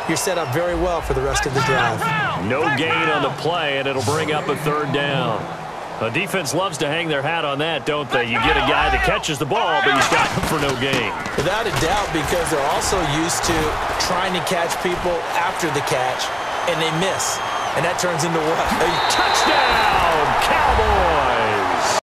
you're set up very well for the rest of the drive. No gain on the play, and it'll bring up a third down. A defense loves to hang their hat on that, don't they? You get a guy that catches the ball, but you stop him for no gain. Without a doubt, because they're also used to trying to catch people after the catch, and they miss. And that turns into what? A touchdown, Cowboys!